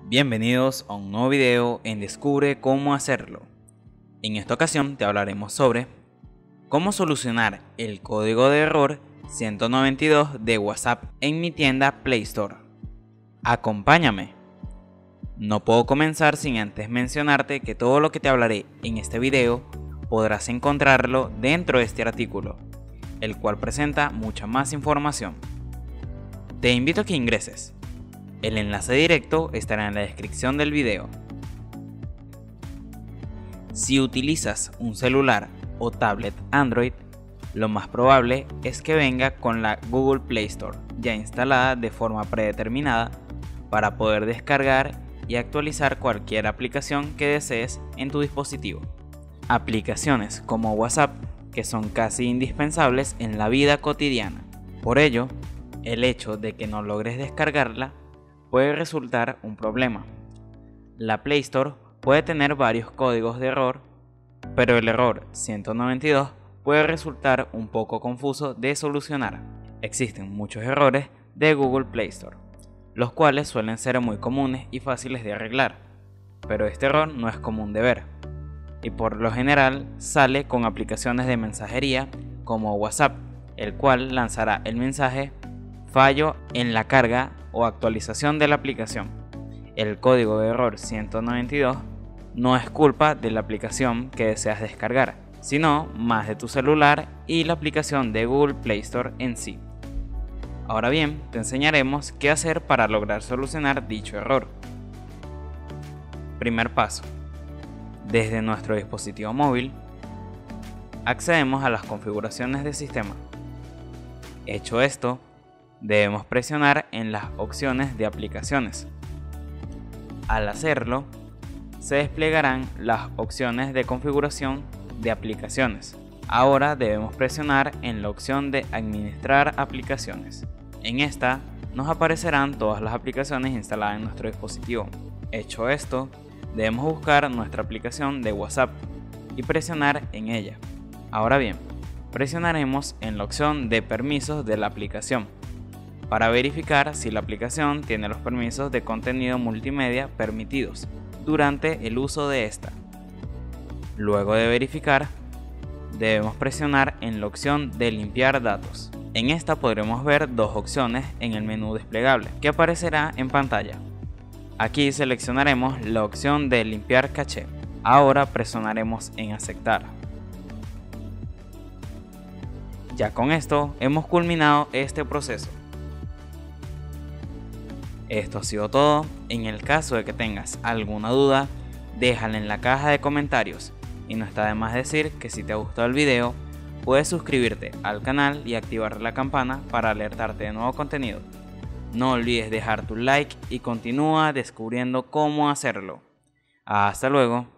Bienvenidos a un nuevo video en Descubre cómo hacerlo. En esta ocasión te hablaremos sobre cómo solucionar el código de error 192 de WhatsApp en mi tienda Play Store. Acompáñame. No puedo comenzar sin antes mencionarte que todo lo que te hablaré en este video podrás encontrarlo dentro de este artículo, el cual presenta mucha más información. Te invito a que ingreses. El enlace directo estará en la descripción del video. Si utilizas un celular o tablet Android, lo más probable es que venga con la Google Play Store ya instalada de forma predeterminada para poder descargar y actualizar cualquier aplicación que desees en tu dispositivo. Aplicaciones como WhatsApp que son casi indispensables en la vida cotidiana. Por ello, el hecho de que no logres descargarla puede resultar un problema. La Play Store puede tener varios códigos de error, pero el error 192 puede resultar un poco confuso de solucionar. Existen muchos errores de Google Play Store, los cuales suelen ser muy comunes y fáciles de arreglar, pero este error no es común de ver, y por lo general sale con aplicaciones de mensajería como WhatsApp, el cual lanzará el mensaje fallo en la carga o actualización de la aplicación. El código de error 192 no es culpa de la aplicación que deseas descargar, sino más de tu celular y la aplicación de Google Play Store en sí. Ahora bien, te enseñaremos qué hacer para lograr solucionar dicho error. Primer paso. Desde nuestro dispositivo móvil, accedemos a las configuraciones del sistema. Hecho esto, debemos presionar en las opciones de aplicaciones. Al hacerlo, se desplegarán las opciones de configuración de aplicaciones. Ahora debemos presionar en la opción de administrar aplicaciones. En esta nos aparecerán todas las aplicaciones instaladas en nuestro dispositivo. Hecho esto, debemos buscar nuestra aplicación de WhatsApp y presionar en ella. Ahora bien, presionaremos en la opción de permisos de la aplicación para verificar si la aplicación tiene los permisos de contenido multimedia permitidos durante el uso de esta. Luego de verificar, debemos presionar en la opción de limpiar datos. En esta podremos ver dos opciones en el menú desplegable que aparecerá en pantalla. Aquí seleccionaremos la opción de limpiar caché. Ahora presionaremos en aceptar. Ya con esto hemos culminado este proceso. Esto ha sido todo. En el caso de que tengas alguna duda, déjala en la caja de comentarios. Y no está de más decir que si te ha gustado el video, puedes suscribirte al canal y activar la campana para alertarte de nuevo contenido. No olvides dejar tu like y continúa descubriendo cómo hacerlo. Hasta luego.